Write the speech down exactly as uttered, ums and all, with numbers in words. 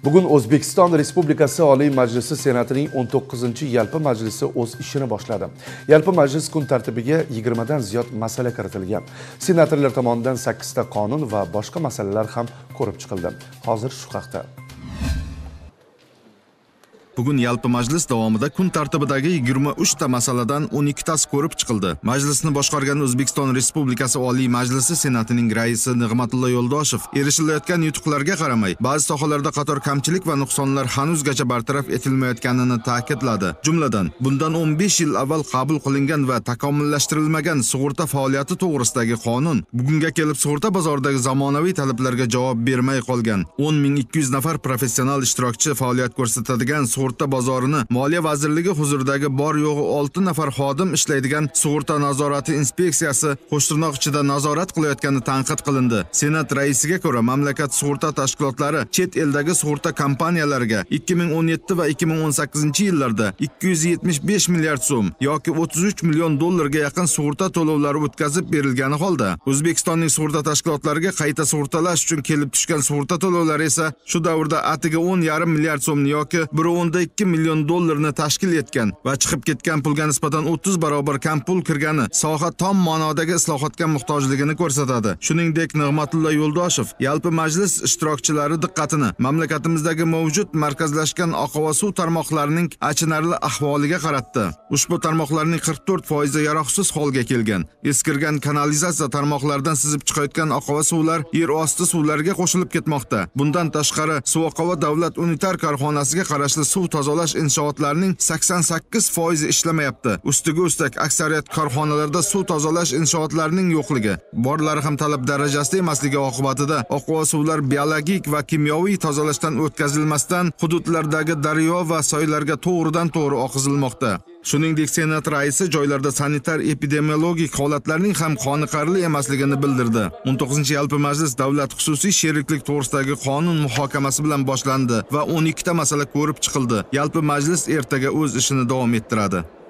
Bugun O'zbekiston Respublikasi Oliy Majlisi Senatining o'n to'qqizinchi yalpi majlisi o'z ishini boshladi. Yalpi majlis kun tartibiga yigirma dan ziyod masala kiritilgan. Senatorlar tomonidan sakkiz ta qonun va boshqa masalalar ham ko'rib chiqildi. Hozir shu haqda. Bugun yalpi majlis davomida kun tartibidagi yigirma uch ta masaladan o'n ikki tasi ko'rib chiqildi. Majlisni boshqargan O'zbekiston Respublikasi Oliy Majlisi Senatining raisi Nig'matilla Yo'ldoshev erishilayotgan yutuqlarga qaramay, ba'zi sohalarda qator kamchilik va nuqsonlar hanuzgacha bartaraf etilmayotganini ta'kidladi. Jumladan, bundan o'n besh yil avval qabul qilingan va takomillashtirilmagan sug'urta faoliyati to'g'risidagi qonun bugunga kelib sug'urta bozoridagi zamonaviy talablarga javob bermay qolgan. o'n ming ikki yuz nafar professional ishtirokchi faoliyat ko'rsatadigan sug'urta bozorini Moliya vazirligi huzuridagi bor yo'g'i olti nafar xodim ishlaydigan sug'urta nazorati inspeksiyasi qo'shtirnoq ichida nazorat qilayotgani tanqid qilindi. Senat raisiga ko'ra, mamlakat sug'urta tashkilotlari chet eldagi sug'urta kompaniyalariga ikki ming o'n yetti va ikki ming o'n sakkizinchi yillarda ikki yuz yetmish besh milliard so'm yoki o'ttiz uch million dollarga yaqin sug'urta to'lovlari o'tkazib berilgani holda, O'zbekistonning sug'urta tashkilotlariga qayta sug'urtalash uchun kelib tushgan sug'urta to'lovlari esa shu davrda atiga o'n yarim milliard so'mni yoki bir o'n ikki million dollarni tashkil etgan va chiqib ketgan pulga nisbatan o'ttiz barobar kam pul kirgani soha tom ma'nodagi islohotga muhtojligini ko'rsatadi. Shuningdek, Nig'matilla Yo'ldoshev yalpi majlis ishtirokchilari diqqatini mamlakatimizdagi mavjud markazlashgan oqova suv tarmoqlarining achinarli ahvoliga qaratdi. Ushbu tarmoqlarning qirq to'rt foizi yaroqsiz holga kelgan. Eskirgan kanalizatsiya tarmoqlaridan sizib chiqayotgan oqova suvlar yer osti suvlariga qo'shilib ketmoqda. Bundan tashqari, Suvoqova davlat unitar korxonasiga qarashli suv tozalash inshootlarining sakson sakkiz foizi ishlamayapti. Ustiga ustak aksariyat korxonalarda suv tozalash inshootlarining yo'qligi, borlari ham talab darajasida emasligi oqibatida oqova suvlar biologik va kimyoviy tozalashdan o'tkazilmasdan hududlardagi daryo va soylarga to'g'ridan to'g'ri oqizilmoqda. Shuningdek, Senat raisi joylarda sanitar epidemiologik holatlarning ham qoniqarli emasligini bildirdi. o'n to'qqizinchi yalpi majlis davlat xususiy sheriklik to'g'risidagi qonun muhokamasi bilan boshlandi va o'n ikki ta masala ko'rib chiqildi. Yalpi majlis ertaga o'z ishini davom ettiradi.